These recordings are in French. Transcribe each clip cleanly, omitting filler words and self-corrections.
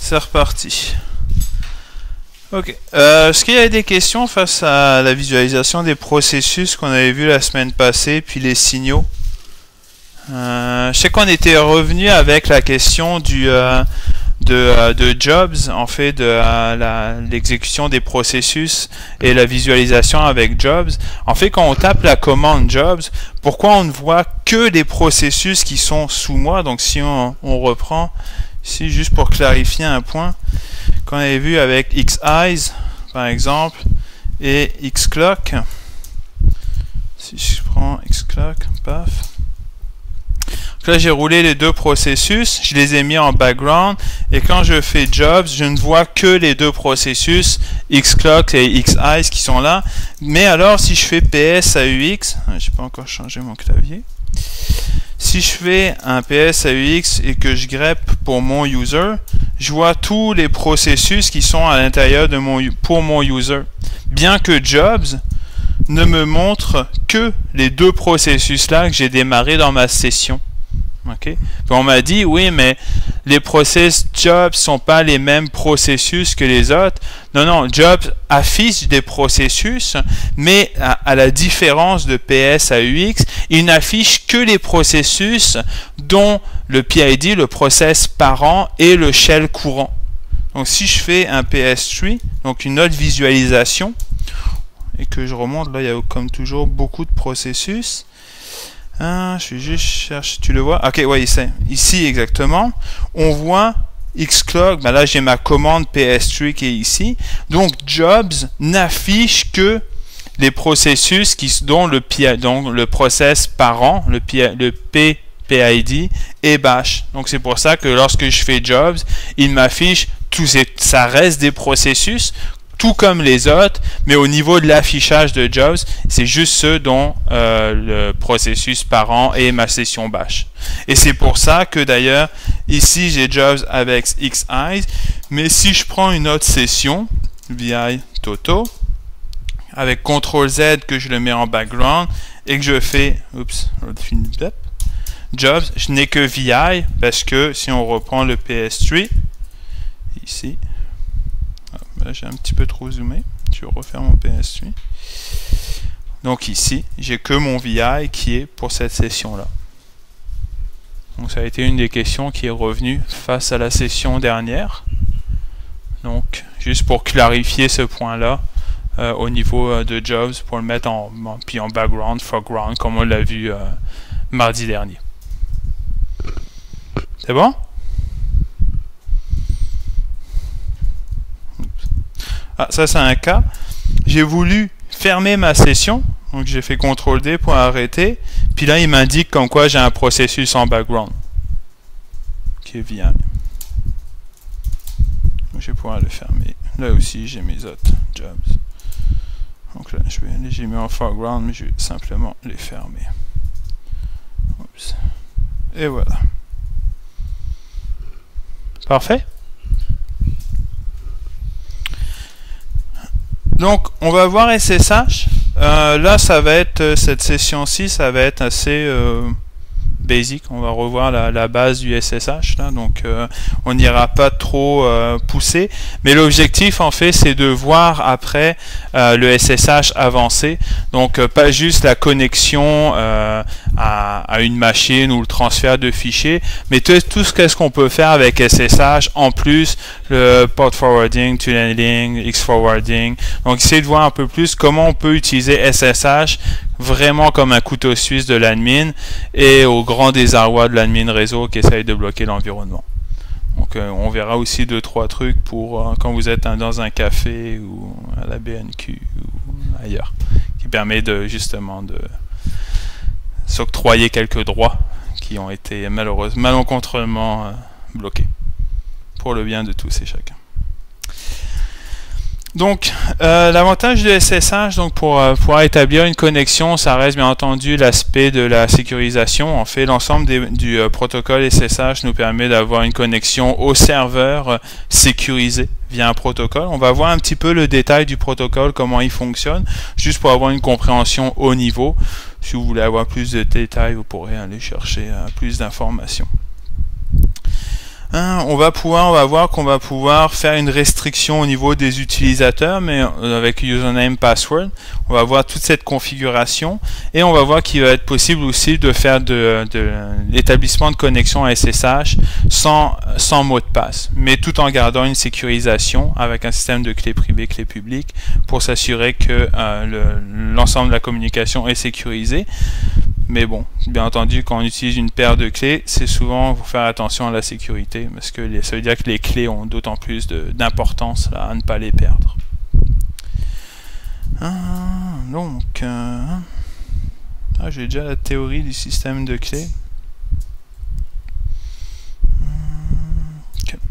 C'est reparti. Ok. Est-ce qu'il y a des questions face à la visualisation des processus qu'on avait vu la semaine passée, puis les signaux? Je sais qu'on était revenu avec la question de jobs, en fait, de l'exécution des processus et la visualisation avec jobs. En fait, quand on tape la commande jobs, pourquoi on ne voit que les processus qui sont sous moi? Donc, si on reprend ici, juste pour clarifier un point, qu'on avait vu avec xeyes, par exemple, et xclock. Si je prends xclock, paf. Donc là, j'ai roulé les deux processus, je les ai mis en background, et quand je fais jobs, je ne vois que les deux processus, xclock et xeyes qui sont là. Mais alors, si je fais ps aux, j'ai pas encore changé mon clavier. Si je fais un ps aux et que je grep pour mon user, je vois tous les processus qui sont à l'intérieur de pour mon user. Bien que jobs ne me montre que les deux processus là que j'ai démarré dans ma session. Okay. Puis on m'a dit, oui, mais les process jobs sont pas les mêmes processus que les autres. Non, non, jobs affiche des processus, mais à la différence de ps aux, il n'affiche que les processus dont le PID, le process parent, et le shell courant. Donc si je fais un ps3, donc une autre visualisation, et que je remonte, là il y a comme toujours beaucoup de processus. Je vais juste chercher, tu le vois? Ok, ouais, ici exactement. On voit xclock, ben là j'ai ma commande ps3 qui est ici. Donc jobs n'affiche que les processus dont le process parent, le PPID est bash. Donc c'est pour ça que lorsque je fais jobs, il m'affiche ça reste des processus, tout comme les autres, mais au niveau de l'affichage de jobs, c'est juste ceux dont le processus parent est ma session bash. Et c'est pour ça que d'ailleurs, ici j'ai jobs avec xeyes, mais si je prends une autre session, vi toto, avec CTRL Z que je le mets en background, et que je fais, jobs, je n'ai que vi, parce que si on reprend le ps3, ici, j'ai un petit peu trop zoomé, je vais refaire mon ps3. Donc ici, j'ai que mon vi qui est pour cette session-là. Donc ça a été une des questions qui est revenue face à la session dernière. Donc, juste pour clarifier ce point-là, au niveau de jobs, pour le mettre en background, foreground, comme on l'a vu mardi dernier. C'est bon? Ah, ça c'est un cas. J'ai voulu fermer ma session, donc j'ai fait CTRL D pour arrêter. Puis là, il m'indique comme quoi j'ai un processus en background qui est vi. Je vais pouvoir le fermer. Là aussi, j'ai mes autres jobs. Donc là, j'ai mis en foreground, mais je vais simplement les fermer. Oups. Et voilà. Parfait. Donc, on va voir SSH. Là, ça va être, cette session-ci, ça va être assez basic. On va revoir la base du SSH. Là. Donc, on n'ira pas trop pousser. Mais l'objectif, en fait, c'est de voir après le SSH avancer. Donc, pas juste la connexion à une machine ou le transfert de fichiers, mais tout ce qu'on peut faire avec SSH, en plus le port forwarding, tunneling, X-forwarding. Donc, essayer de voir un peu plus comment on peut utiliser SSH vraiment comme un couteau suisse de l'admin et au grand désarroi de l'admin réseau qui essaye de bloquer l'environnement. Donc, on verra aussi 2-3 trucs pour quand vous êtes dans un café ou à la BNQ ou ailleurs, qui permet de justement de s'octroyer quelques droits qui ont été malheureusement malencontreusement bloqués pour le bien de tous et chacun. Donc, l'avantage de SSH, donc pour pouvoir établir une connexion, ça reste bien entendu l'aspect de la sécurisation. En fait, l'ensemble du protocole SSH nous permet d'avoir une connexion au serveur sécurisé via un protocole. On va voir un petit peu le détail du protocole, comment il fonctionne, juste pour avoir une compréhension haut niveau. Si vous voulez avoir plus de détails, vous pourrez aller chercher plus d'informations. On va voir qu'on va pouvoir faire une restriction au niveau des utilisateurs, mais avec username password, on va voir toute cette configuration et on va voir qu'il va être possible aussi de faire de l'établissement de connexion à SSH sans mot de passe, mais tout en gardant une sécurisation avec un système de clé privée, clé publique pour s'assurer que l'ensemble de la communication est sécurisé. Mais bon, bien entendu, quand on utilise une paire de clés, c'est souvent pour faire attention à la sécurité, parce que ça veut dire que les clés ont d'autant plus d'importance à ne pas les perdre. J'ai déjà la théorie du système de clés. Okay.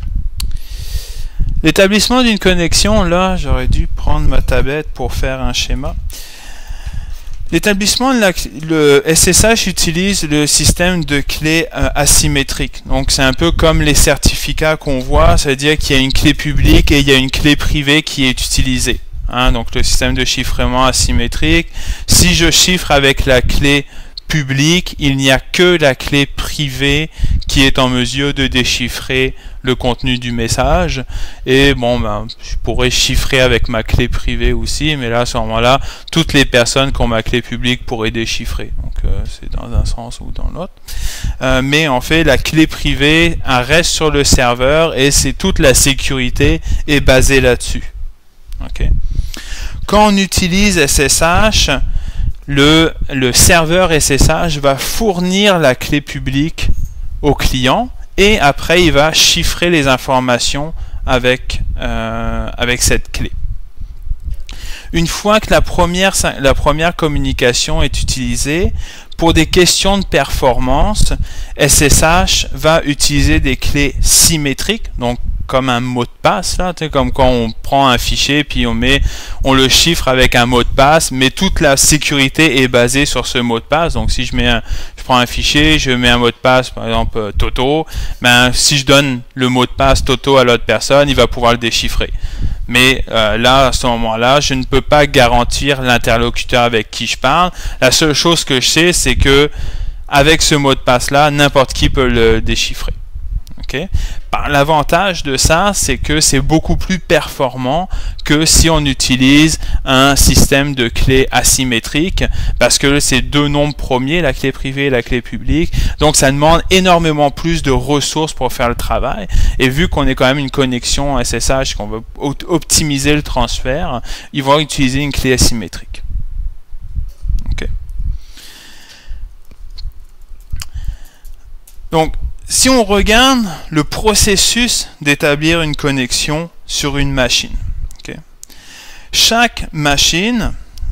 L'établissement d'une connexion, là, j'aurais dû prendre ma tablette pour faire un schéma. L'établissement de le SSH utilise le système de clés asymétrique. Donc c'est un peu comme les certificats qu'on voit, c'est-à-dire qu'il y a une clé publique et il y a une clé privée qui est utilisée. Donc le système de chiffrement asymétrique. Si je chiffre avec la clé publique, il n'y a que la clé privée qui est en mesure de déchiffrer le contenu du message. Et bon, je pourrais chiffrer avec ma clé privée aussi, mais là, à ce moment-là, toutes les personnes qui ont ma clé publique pourraient déchiffrer. Donc, c'est dans un sens ou dans l'autre. Mais en fait, la clé privée reste sur le serveur et c'est toute la sécurité est basée là-dessus. Okay. Quand on utilise SSH, le serveur SSH va fournir la clé publique au client et après il va chiffrer les informations avec cette clé. Une fois que la première communication est utilisée, pour des questions de performance, SSH va utiliser des clés symétriques, donc comme un mot de passe, là, comme quand on prend un fichier puis on le chiffre avec un mot de passe, mais toute la sécurité est basée sur ce mot de passe. Donc si je prends un fichier, je mets un mot de passe, par exemple Toto, si je donne le mot de passe Toto à l'autre personne, il va pouvoir le déchiffrer. Mais là, à ce moment-là, je ne peux pas garantir l'interlocuteur avec qui je parle. La seule chose que je sais, c'est que avec ce mot de passe-là, n'importe qui peut le déchiffrer. Okay. L'avantage de ça, c'est que c'est beaucoup plus performant que si on utilise un système de clés asymétrique, parce que c'est deux nombres premiers, la clé privée et la clé publique, donc ça demande énormément plus de ressources pour faire le travail, et vu qu'on est quand même une connexion SSH, qu'on veut optimiser le transfert, ils vont utiliser une clé asymétrique. Okay. Donc, si on regarde le processus d'établir une connexion sur une machine, okay. Chaque machine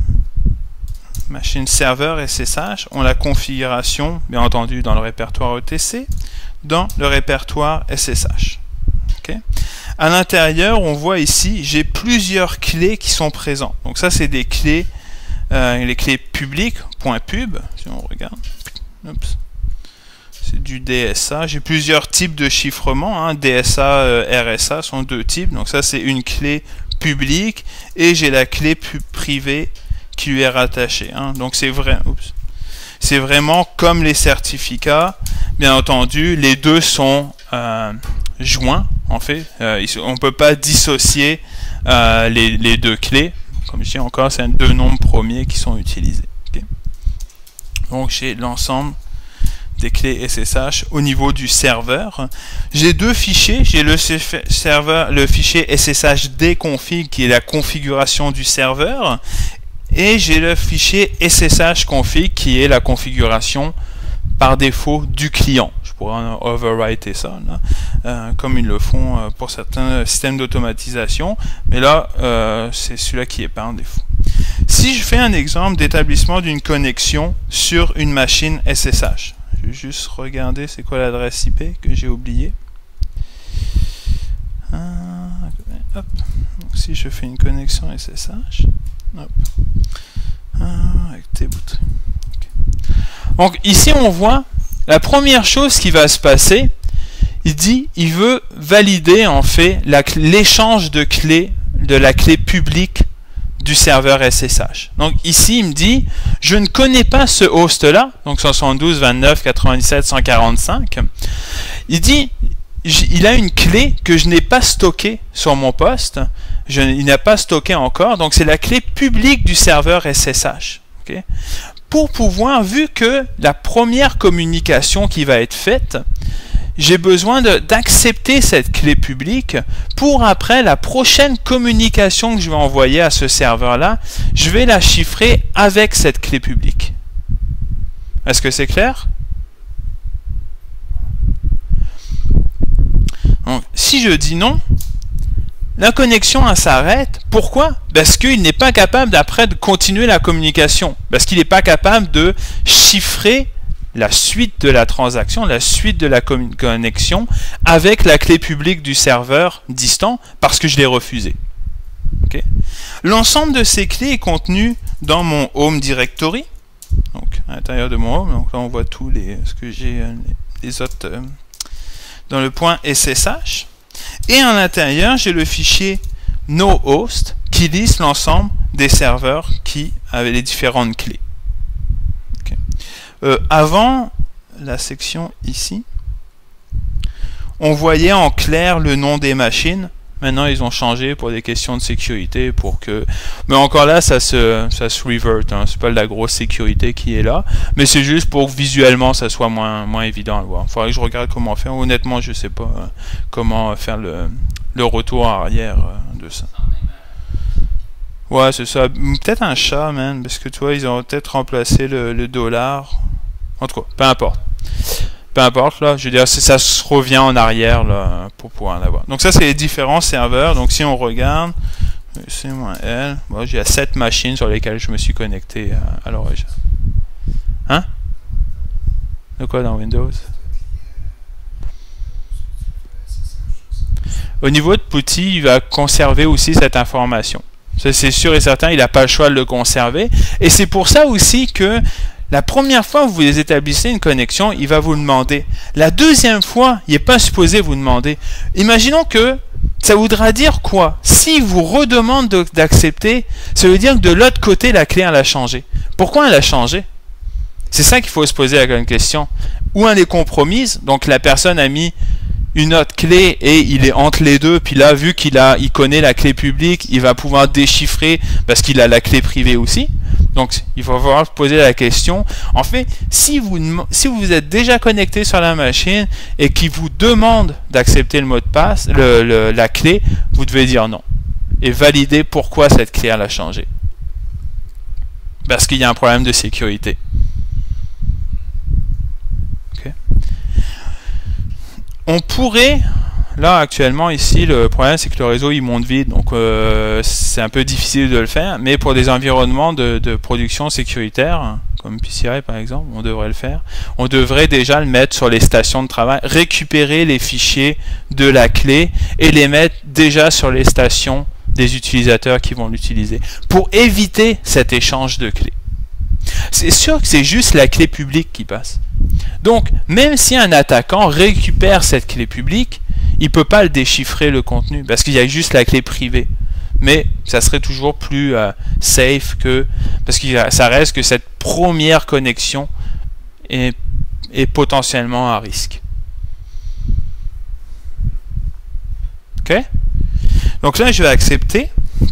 serveur SSH, ont la configuration, bien entendu, dans le répertoire ETC, dans le répertoire SSH. Okay. À l'intérieur, on voit ici, j'ai plusieurs clés qui sont présentes. Donc ça, c'est des clés, les clés publiques, .pub, si on regarde. Oups. C'est du DSA. J'ai plusieurs types de chiffrement. DSA, RSA sont deux types. Donc ça, c'est une clé publique et j'ai la clé privée qui lui est rattachée. Donc c'est vrai. C'est vraiment comme les certificats. Bien entendu, les deux sont joints. En fait, on ne peut pas dissocier les deux clés. Comme je dis encore, c'est deux nombres premiers qui sont utilisés. Okay. Donc j'ai l'ensemble des clés SSH au niveau du serveur. J'ai deux fichiers. J'ai le fichier sshd-config qui est la configuration du serveur, et j'ai le fichier ssh-config qui est la configuration par défaut du client. Je pourrais overwriter ça, là, comme ils le font pour certains systèmes d'automatisation, mais là, c'est celui-là qui est par défaut. Si je fais un exemple d'établissement d'une connexion sur une machine SSH, je vais juste regarder c'est quoi l'adresse IP que j'ai oublié. Hop. Donc, si je fais une connexion SSH, hop. Avec Tboot. Okay. Donc ici on voit la première chose qui va se passer. Il veut valider en fait l'échange de clés de la clé publique du serveur SSH. Donc ici, il me dit, je ne connais pas ce host-là, donc 72, 29, 97, 145. Il dit, il a une clé que je n'ai pas stockée sur mon poste. Il n'a pas stocké encore. Donc, c'est la clé publique du serveur SSH. Okay? Pour pouvoir, vu que la première communication qui va être faite, j'ai besoin d'accepter cette clé publique pour après la prochaine communication que je vais envoyer à ce serveur-là, je vais la chiffrer avec cette clé publique. Est-ce que c'est clair? Donc, si je dis non, la connexion s'arrête. Pourquoi? Parce qu'il n'est pas capable d'après de continuer la communication. Parce qu'il n'est pas capable de chiffrer la suite de la transaction, la suite de la connexion avec la clé publique du serveur distant parce que je l'ai refusé. Okay? L'ensemble de ces clés est contenu dans mon Home Directory. Donc, à l'intérieur de mon Home, donc là on voit tous ce que j'ai les autres dans le point SSH. Et à l'intérieur, j'ai le fichier nohost qui liste l'ensemble des serveurs qui avaient les différentes clés. Okay. Avant la section ici, on voyait en clair le nom des machines. Maintenant, ils ont changé pour des questions de sécurité, pour que. Mais encore là, ça se revert. Hein. C'est pas de la grosse sécurité qui est là, mais c'est juste pour que visuellement, ça soit moins évident à le voir. Il faudrait que je regarde comment faire. Honnêtement, je sais pas comment faire le retour arrière de ça. Ouais, c'est ça. Peut-être un chat, man, parce que tu vois, ils ont peut-être remplacé le dollar. En tout cas, peu importe. Peu importe, là, je veux dire, ça se revient en arrière là, pour pouvoir en avoir. Donc ça, c'est les différents serveurs. Donc si on regarde, C-L, bon, j'ai 7 machines sur lesquelles je me suis connecté à l'origine. Hein? De quoi dans Windows? Au niveau de PuTTY, il va conserver aussi cette information. Ça, c'est sûr et certain, il n'a pas le choix de le conserver. Et c'est pour ça aussi que la première fois que vous établissez une connexion, il va vous le demander. La deuxième fois, il n'est pas supposé vous demander. Imaginons que ça voudra dire quoi? S'il vous redemande d'accepter, ça veut dire que de l'autre côté, la clé, elle a changé. Pourquoi elle a changé? C'est ça qu'il faut se poser la question. Ou elle est compromise, donc la personne a mis une autre clé et il est entre les deux, puis là, vu qu'il connaît la clé publique, il va pouvoir déchiffrer parce qu'il a la clé privée aussi. Donc, il va falloir poser la question. En fait, si vous êtes déjà connecté sur la machine et qu'il vous demande d'accepter le mot de passe, la clé, vous devez dire non. Et valider pourquoi cette clé a changé. Parce qu'il y a un problème de sécurité. Okay. On pourrait... Là, actuellement, ici, le problème, c'est que le réseau, il monte vite. Donc, c'est un peu difficile de le faire. Mais pour des environnements de production sécuritaire, comme PCI, par exemple, on devrait le faire. On devrait déjà le mettre sur les stations de travail, récupérer les fichiers de la clé et les mettre déjà sur les stations des utilisateurs qui vont l'utiliser. Pour éviter cet échange de clés. C'est sûr que c'est juste la clé publique qui passe. Donc, même si un attaquant récupère cette clé publique, il ne peut pas le déchiffrer le contenu parce qu'il y a juste la clé privée. Mais ça serait toujours plus safe que... Parce que ça reste que cette première connexion est potentiellement à risque. Ok? Donc là, je vais accepter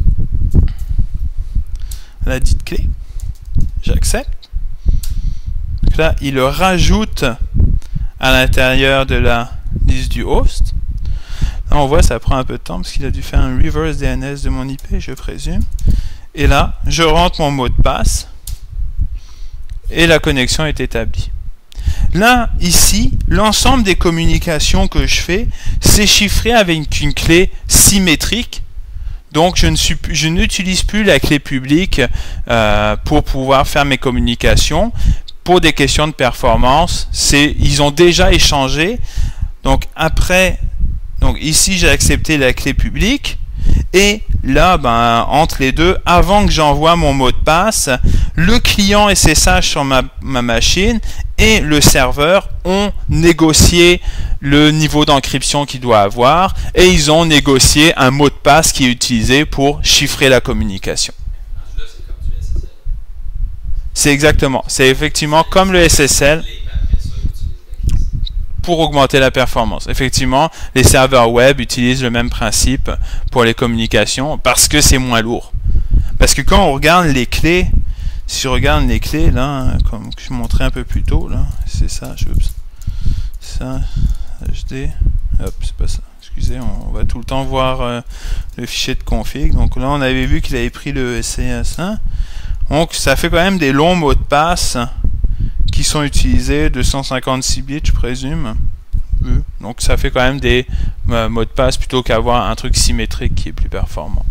la dite clé. J'accepte. Donc là, il le rajoute à l'intérieur de la liste du host. Là, on voit, ça prend un peu de temps parce qu'il a dû faire un reverse DNS de mon IP, je présume. Et là, je rentre mon mot de passe et la connexion est établie. Là, ici, l'ensemble des communications que je fais, c'est chiffré avec une clé symétrique. Donc, je n'utilise plus la clé publique pour pouvoir faire mes communications. Pour des questions de performance, ils ont déjà échangé. Donc, après, ici, j'ai accepté la clé publique. Et là, entre les deux, avant que j'envoie mon mot de passe, le client SSH sur ma machine et le serveur ont négocié le niveau d'encryption qu'il doit avoir et ils ont négocié un mot de passe qui est utilisé pour chiffrer la communication. C'est exactement, c'est effectivement comme le SSL. pour augmenter la performance. Effectivement, les serveurs web utilisent le même principe pour les communications parce que c'est moins lourd. Parce que quand on regarde les clés, si je regarde les clés, là, comme je montrais un peu plus tôt, là, c'est ça, ça, HD, hop, c'est pas ça. Excusez, on va tout le temps voir le fichier de config. Donc là, on avait vu qu'il avait pris le SCS1. Donc, ça fait quand même des longs mots de passe qui sont utilisés, 256 bits, je présume. Donc, ça fait quand même des mots de passe plutôt qu'avoir un truc symétrique qui est plus performant.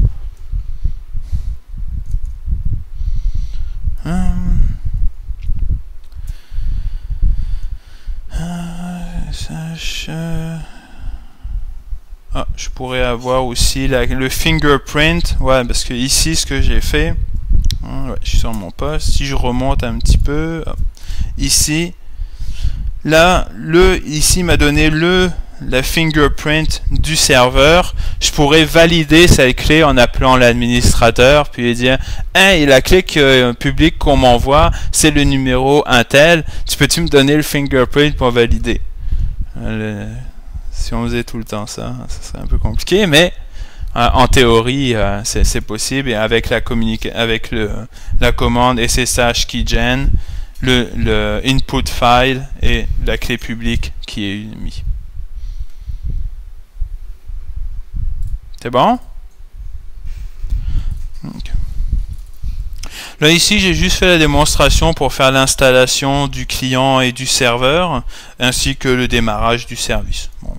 Je pourrais avoir aussi le fingerprint. Ouais, parce que ici, ce que j'ai fait, ouais, je suis sur mon poste. Si je remonte un petit peu, hop, ici, là, ici m'a donné la fingerprint du serveur. Je pourrais valider cette clé en appelant l'administrateur, puis lui dire hey, la clé publique qu'on m'envoie, c'est le numéro Intel. Peux-tu me donner le fingerprint pour valider? Si on faisait tout le temps ça serait un peu compliqué, mais en théorie, c'est possible. Et avec la commande SSH keygen, le input file et la clé publique qui est mise. C'est bon? Okay. Là ici, j'ai juste fait la démonstration pour faire l'installation du client et du serveur, ainsi que le démarrage du service. Bon,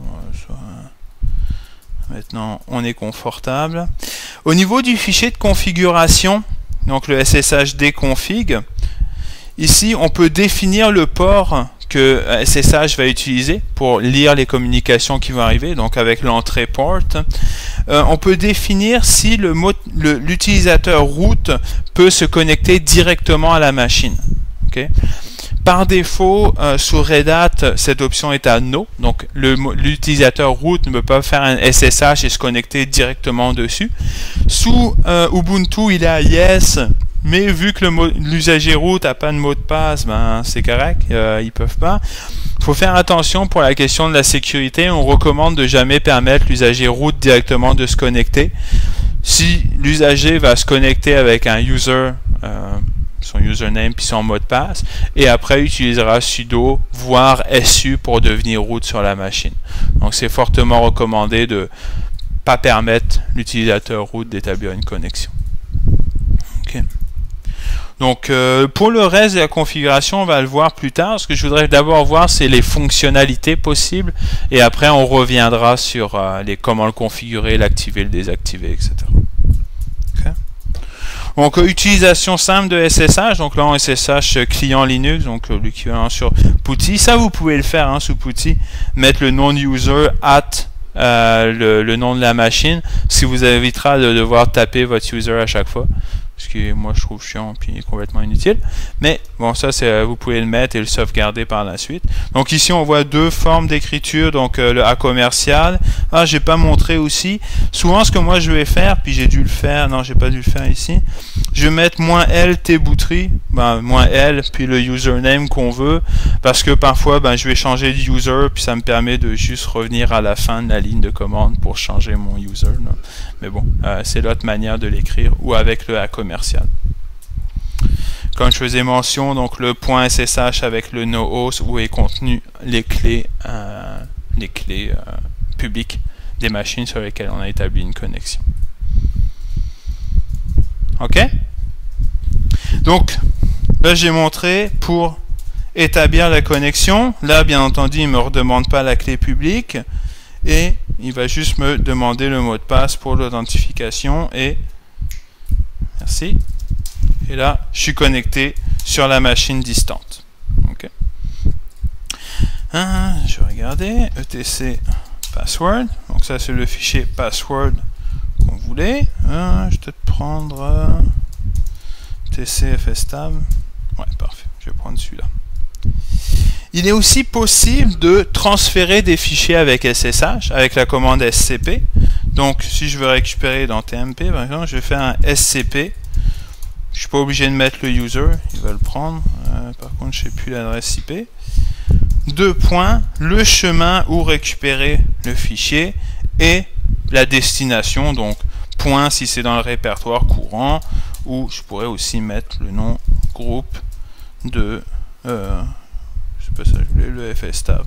maintenant, on est confortable. Au niveau du fichier de configuration, donc le SSHD config, ici, on peut définir le port que SSH va utiliser pour lire les communications qui vont arriver, donc avec l'entrée port. On peut définir si l'utilisateur root peut se connecter directement à la machine. Okay? Par défaut, sous Red Hat, cette option est à no, donc l'utilisateur root ne peut pas faire un SSH et se connecter directement dessus. Sous Ubuntu, il est à yes. Mais vu que l'usager root n'a pas de mot de passe, ben c'est correct, ils peuvent pas. Il faut faire attention pour la question de la sécurité. On recommande de jamais permettre l'usager root directement de se connecter. Si l'usager va se connecter avec un user, son username puis son mot de passe, et après utilisera sudo voire su pour devenir root sur la machine. Donc c'est fortement recommandé de pas permettre l'utilisateur root d'établir une connexion. Okay. Donc pour le reste de la configuration, on va le voir plus tard. Ce que je voudrais d'abord voir, c'est les fonctionnalités possibles, et après on reviendra sur comment le configurer, l'activer, le désactiver, etc. Okay. Donc utilisation simple de SSH, donc là en SSH client Linux, donc l'équivalent sur PuTTY. Ça vous pouvez le faire sous PuTTY, mettre le nom user le nom de la machine, ce qui vous évitera de devoir taper votre user à chaque fois. Ce qui moi je trouve chiant puis complètement inutile, mais bon, ça c'est vous pouvez le mettre et le sauvegarder par la suite. Donc ici on voit deux formes d'écriture, donc le A commercial. J'ai pas montré aussi. Souvent ce que moi je vais faire, puis j'ai dû le faire, non j'ai pas dû le faire ici, je vais mettre -L tboutry, -L puis le username qu'on veut, parce que parfois je vais changer de user puis ça me permet de juste revenir à la fin de la ligne de commande pour changer mon user là. Mais bon, c'est l'autre manière de l'écrire, ou avec le A commercial. Comme je faisais mention, donc le .ssh avec le nohost où est contenu les clés publiques des machines sur lesquelles on a établi une connexion. Ok? Donc, là j'ai montré pour établir la connexion. Là, bien entendu, il ne me redemande pas la clé publique. Et il va juste me demander le mot de passe pour l'authentification et merci. Et là, je suis connecté sur la machine distante. Okay. Je vais regarder etc password. Donc ça c'est le fichier password qu'on voulait. Je vais peut-être prendre tcfstab. Ouais, parfait. Je vais prendre celui-là. Il est aussi possible de transférer des fichiers avec SSH, avec la commande SCP. Donc, si je veux récupérer dans TMP, par exemple, je vais faire un SCP. Je ne suis pas obligé de mettre le user, il va le prendre. Par contre, je ne sais plus l'adresse IP. deux points, le chemin où récupérer le fichier et la destination, donc point si c'est dans le répertoire courant, ou je pourrais aussi mettre le nom groupe de c'est pas ça je voulais, le fstab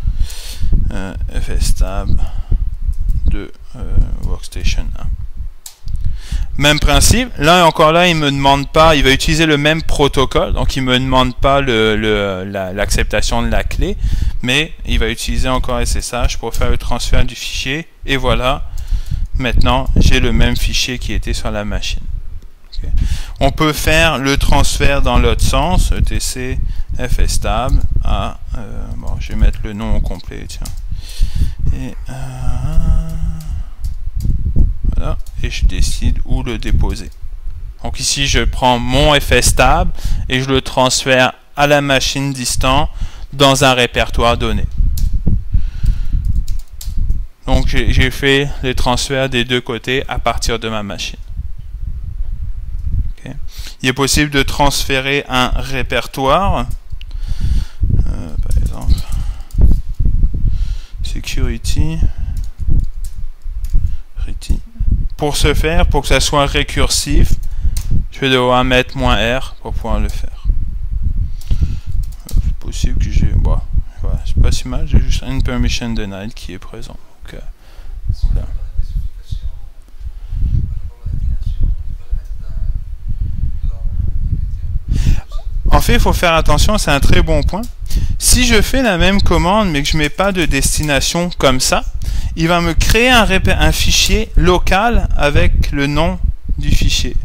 fstab de workstation 1. Même principe, là encore là, il me demande pas, il va utiliser le même protocole, donc il me demande pas l'acceptation de la clé, mais il va utiliser encore SSH pour faire le transfert du fichier, et voilà, maintenant j'ai le même fichier qui était sur la machine. Okay. On peut faire le transfert dans l'autre sens, etc fstab à, bon, je vais mettre le nom au complet, tiens, et voilà, et je décide où le déposer. Donc ici je prends mon fstab et je le transfère à la machine distante dans un répertoire donné. Donc j'ai fait les transferts des deux côtés à partir de ma machine. Okay. Il est possible de transférer un répertoire, par exemple security. Pour ce faire, pour que ça soit récursif, je vais devoir mettre -R pour pouvoir le faire. C'est possible que j'ai... Bon, voilà, c'est pas si mal, j'ai juste une permission denied qui est présent. Donc, voilà. En fait, il faut faire attention, c'est un très bon point. Si je fais la même commande, mais que je ne mets pas de destination comme ça, il va me créer un fichier local avec le nom du fichier.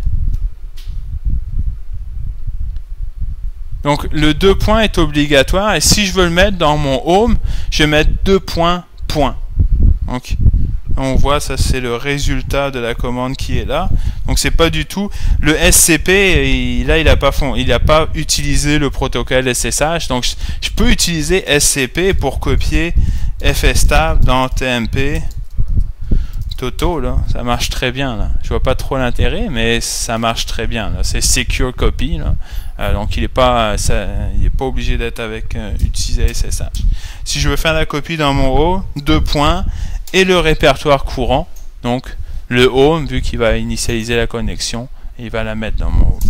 Donc le 2 points est obligatoire, et si je veux le mettre dans mon home, je vais mettre 2 points, point. Donc on voit, ça c'est le résultat de la commande qui est là. Donc c'est pas du tout le SCP, là il n'a pas utilisé le protocole SSH, donc je peux utiliser SCP pour copier fstab dans TMP Toto, là, ça marche très bien là. Je vois pas trop l'intérêt, mais ça marche très bien. C'est secure copy là. Donc il n'est pas obligé d'être avec utiliser SSH. Si je veux faire la copie dans mon home, 2 points et le répertoire courant, donc le home, vu qu'il va initialiser la connexion, il va la mettre dans mon home.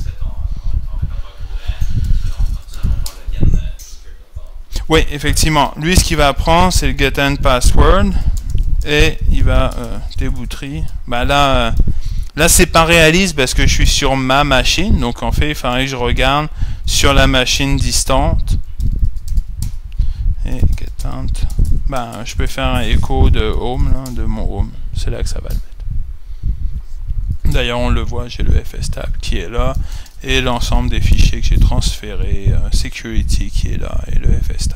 Oui, effectivement. Lui, ce qu'il va apprendre, c'est le get and password, et il va débouterie. Bah là c'est pas réaliste parce que je suis sur ma machine, donc en fait, il faudrait que je regarde sur la machine distante. Et get and, bah, je peux faire un écho de home, là, de mon home. C'est là que ça va le mettre. D'ailleurs, on le voit, j'ai le fstab qui est là, et l'ensemble des fichiers que j'ai transférés, security qui est là, et le fstab.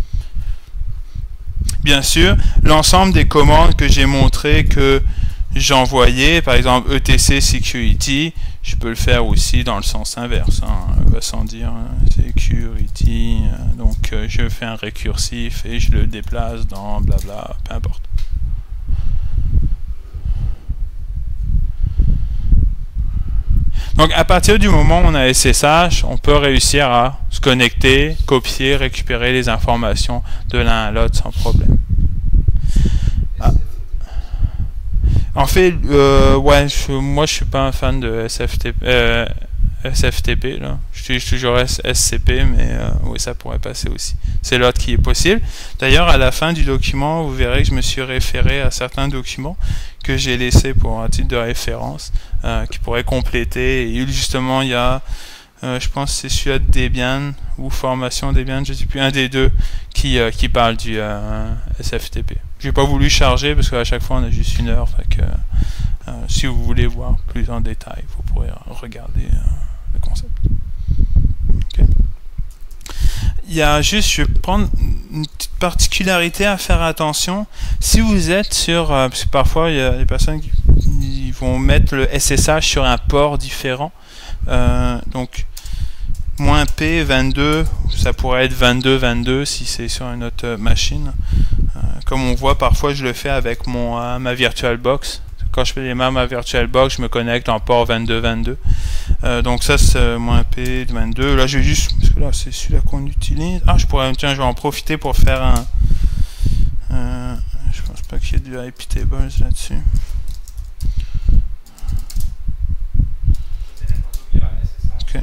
Bien sûr, l'ensemble des commandes que j'ai montré que j'envoyais, par exemple etc security, je peux le faire aussi dans le sens inverse, sans dire security, donc je fais un récursif et je le déplace dans blabla, peu importe. Donc à partir du moment où on a SSH, on peut réussir à se connecter, copier, récupérer les informations de l'un à l'autre sans problème. Ah. En fait, ouais, moi je suis pas un fan de SFTP là. J'utilise toujours SCP, mais oui, ça pourrait passer aussi. C'est l'autre qui est possible. D'ailleurs, à la fin du document, vous verrez que je me suis référé à certains documents que j'ai laissés pour un titre de référence qui pourrait compléter. Et justement, il y a, je pense que c'est celui-là de Debian ou formation Debian, je ne sais plus, un des deux qui parle du SFTP. J'ai pas voulu charger parce qu'à chaque fois on a juste 1 heure. Fait que, si vous voulez voir plus en détail, vous pourrez regarder le concept. Okay. Il y a juste, je vais prendre une petite particularité à faire attention. Si vous êtes sur, parce que parfois il y a des personnes qui vont mettre le SSH sur un port différent. Donc -P22, ça pourrait être 22 si c'est sur une autre machine. Comme on voit, parfois je le fais avec ma VirtualBox. Quand je fais les mains à VirtualBox, je me connecte en port 22. Donc ça c'est moins P de 22. Là je vais juste, parce que là c'est celui-là qu'on utilise. Ah, je pourrais, tiens, je vais en profiter pour faire un... je pense pas qu'il y ait du IP tables là-dessus. Okay.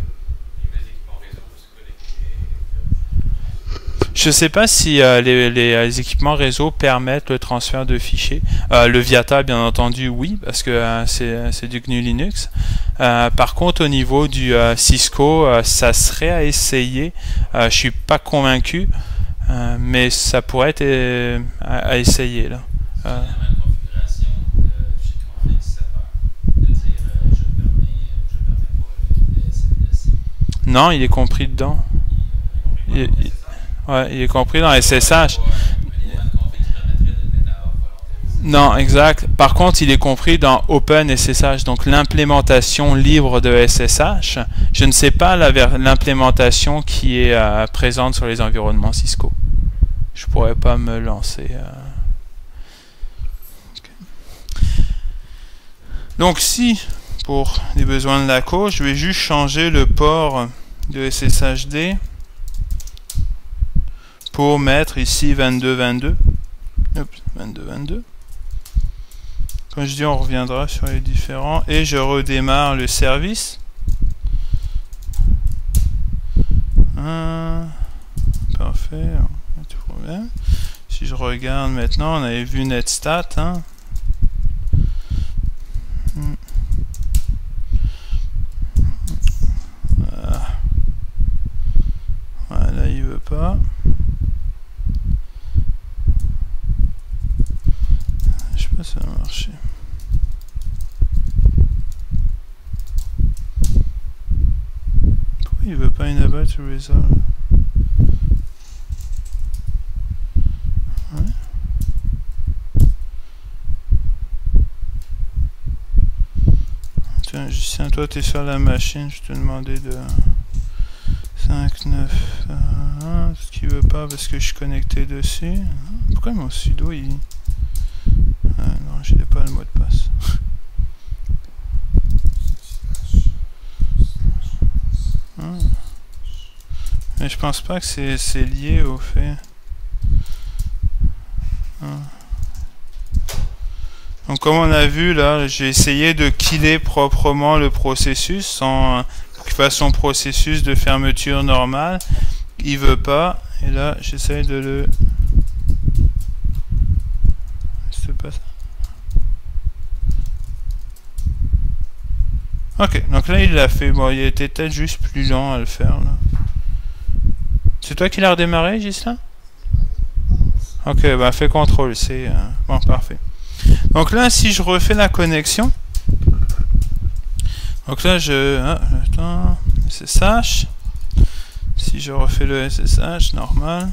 Je sais pas si les équipements réseau permettent le transfert de fichiers. Le Viata, bien entendu, oui, parce que c'est du GNU Linux. Par contre, au niveau du Cisco, ça serait à essayer. Je suis pas convaincu, mais ça pourrait être à essayer là. Non, il est compris dedans. Ouais, il est compris dans SSH. Non, exact. Par contre, il est compris dans OpenSSH, donc l'implémentation libre de SSH. Je ne sais pas l'implémentation qui est présente sur les environnements Cisco. Je pourrais pas me lancer. Okay. Donc si, pour les besoins de la cause, je vais juste changer le port de SSHD pour mettre ici 2222. Oups, 2222. Comme je dis, on reviendra sur les différents. Et je redémarre le service. Parfait. Pas de problème. Si je regarde maintenant, on avait vu Netstat. Hein. Voilà, il veut pas. Je sais pas si ça va marcher. Pourquoi il veut pas enable to resolve? Ouais. Tiens, Justin, toi tu es sur la machine, je te demandais de 5, 9, ce qu'il veut pas parce que je suis connecté dessus. Pourquoi mon sudo il... non, je n'ai pas le mot de passe. Mais je pense pas que c'est lié au fait. Donc comme on a vu là, j'ai essayé de killer proprement le processus sans qu'il fasse son processus de fermeture normale. Il veut pas. Et là, j'essaye de le... C'est pas ça. Ok, donc là il l'a fait. Bon, il était peut-être juste plus lent à le faire là. C'est toi qui l'as redémarré, Gislain? Ok, bah fais CTRL C. Bon, parfait. Donc là, si je refais la connexion, donc là attends, SSH. Si je refais le SSH normal,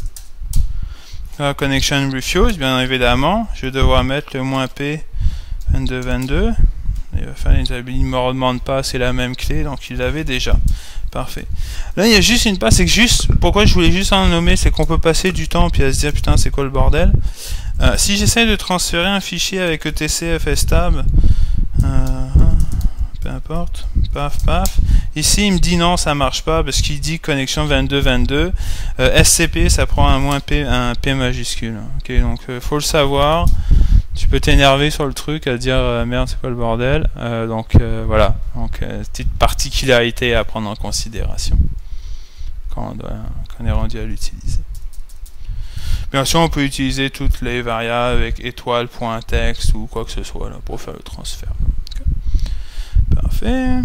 la connection refuse, bien évidemment, je vais devoir mettre le "-p 2222. Il va faire il me redemande pas, c'est la même clé, donc il l'avait déjà. Parfait. Là, il y a juste une passe, c'est que juste, pourquoi je voulais juste en nommer, c'est qu'on peut passer du temps puis à se dire putain, c'est quoi le bordel. Si j'essaie de transférer un fichier avec etc fstab, peu importe, paf paf, ici il me dit non, ça marche pas parce qu'il dit connexion 2222. SCP, ça prend un P majuscule. Ok, donc faut le savoir. Tu peux t'énerver sur le truc à dire merde, c'est quoi le bordel. Voilà, donc petite particularité à prendre en considération quand on est rendu à l'utiliser. Bien sûr, on peut utiliser toutes les variables avec étoile.text ou quoi que ce soit là, pour faire le transfert. Okay. Parfait.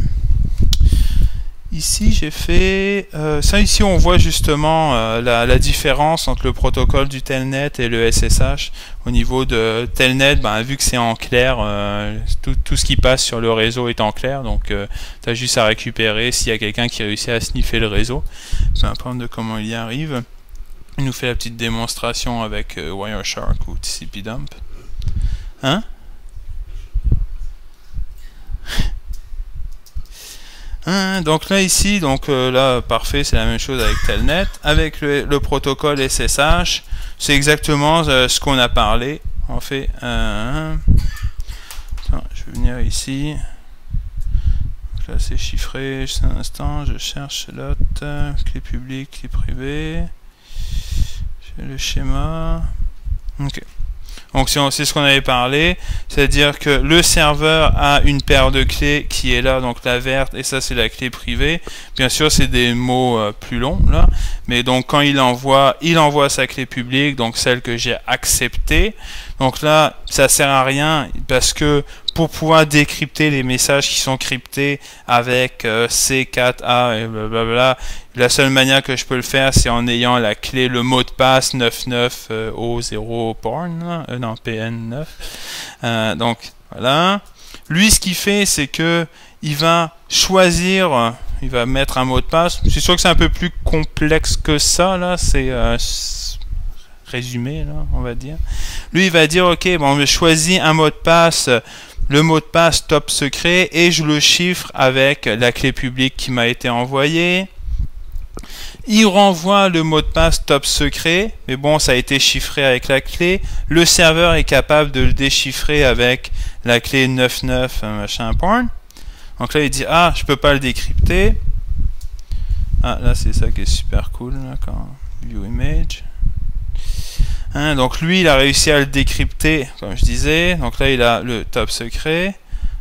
Ici, j'ai fait... ça, ici, on voit justement la différence entre le protocole du Telnet et le SSH. Au niveau de Telnet, vu que c'est en clair, tout ce qui passe sur le réseau est en clair. Donc, tu as juste à récupérer s'il y a quelqu'un qui réussit à sniffer le réseau. Peu importe de comment il y arrive. Il nous fait la petite démonstration avec Wireshark ou TCP-Dump. Hein? Donc là ici, là parfait, c'est la même chose avec Telnet. Avec le protocole SSH, c'est exactement ce qu'on a parlé. On fait attends, je vais venir ici. là c'est chiffré, juste un instant, je cherche l'autre, clé publique, clé privée, j'ai le schéma, ok. Donc c'est ce qu'on avait parlé, c'est-à-dire que le serveur a une paire de clés qui est là, donc la verte, et ça c'est la clé privée. Bien sûr c'est des mots plus longs là, mais donc quand il envoie sa clé publique, donc celle que j'ai acceptée. Donc là ça sert à rien parce que pour pouvoir décrypter les messages qui sont cryptés avec C4A et blablabla, la seule manière que je peux le faire, c'est en ayant la clé, le mot de passe 99O0 porn, non, PN9. Donc, voilà. Lui, ce qu'il fait, c'est que il va choisir, il va mettre un mot de passe. C'est sûr que c'est un peu plus complexe que ça, là. C'est résumé, là, on va dire. Lui, il va dire, ok, bon, je choisis un mot de passe, le mot de passe top secret, et je le chiffre avec la clé publique qui m'a été envoyée. Il renvoie le mot de passe top secret, mais bon, ça a été chiffré avec la clé. Le serveur est capable de le déchiffrer avec la clé 99 machin porn. Donc là, il dit, ah, je peux pas le décrypter. Ah, là, c'est ça qui est super cool, là, quand view image. Hein, donc lui, il a réussi à le décrypter, comme je disais. Donc là, il a le top secret.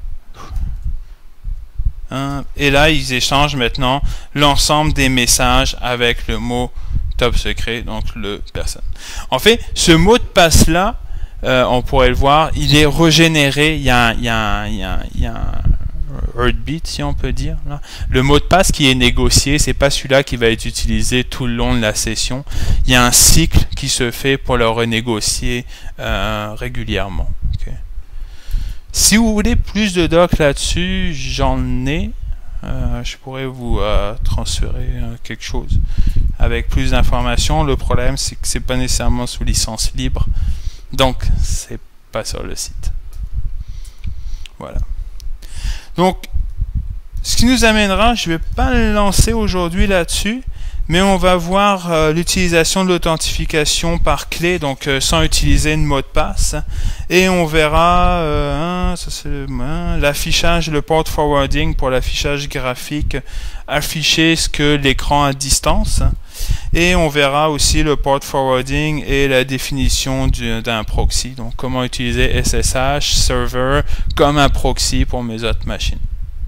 Et là, ils échangent maintenant l'ensemble des messages avec le mot top secret, donc le personne. En fait, ce mot de passe là, on pourrait le voir, il est régénéré. Il y a un heartbeat, si on peut dire. Là. Le mot de passe qui est négocié, c'est pas celui-là qui va être utilisé tout le long de la session. Il y a un cycle qui se fait pour le renégocier régulièrement. Okay. Si vous voulez plus de docs là-dessus, j'en ai. Je pourrais vous transférer quelque chose avec plus d'informations. Le problème, c'est que c'est pas nécessairement sous licence libre, donc c'est pas sur le site. Voilà. Donc, ce qui nous amènera, je vais pas le lancer aujourd'hui là-dessus, mais on va voir l'utilisation de l'authentification par clé, donc sans utiliser de mot de passe. Et on verra l'affichage, le port forwarding pour l'affichage graphique, afficher ce que l'écran à distance. Et on verra aussi le port forwarding et la définition d'un proxy. Donc comment utiliser SSH server comme un proxy pour mes autres machines.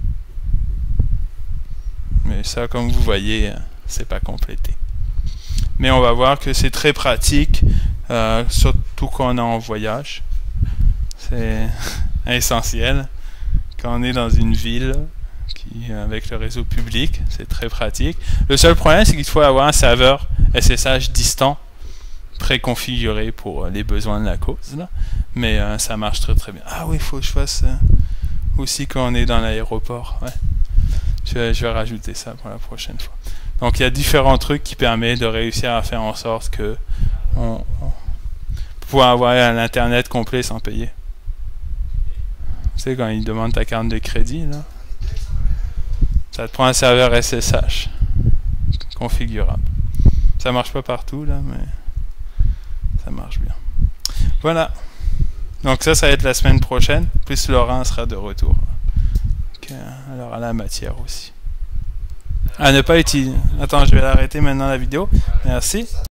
Mais ça, comme vous voyez, c'est pas complété. Mais on va voir que c'est très pratique, surtout quand on est en voyage. C'est essentiel. Quand on est dans une ville avec le réseau public, c'est très pratique. Le seul problème, c'est qu'il faut avoir un serveur SSH distant, préconfiguré pour les besoins de la cause. Là. Mais ça marche très très bien. Ah oui, il faut que je fasse aussi quand on est dans l'aéroport. Ouais. Je vais rajouter ça pour la prochaine fois. Donc il y a différents trucs qui permettent de réussir à faire en sorte que on pouvoir avoir un internet complet sans payer. Tu sais, quand ils demandent ta carte de crédit, là, ça te prend un serveur SSH configurable. Ça marche pas partout, là, mais ça marche bien. Voilà. Donc ça va être la semaine prochaine. Plus Laurent sera de retour. Donc, alors à la matière aussi. À ne pas utiliser. Attends, je vais l'arrêter maintenant la vidéo. Merci.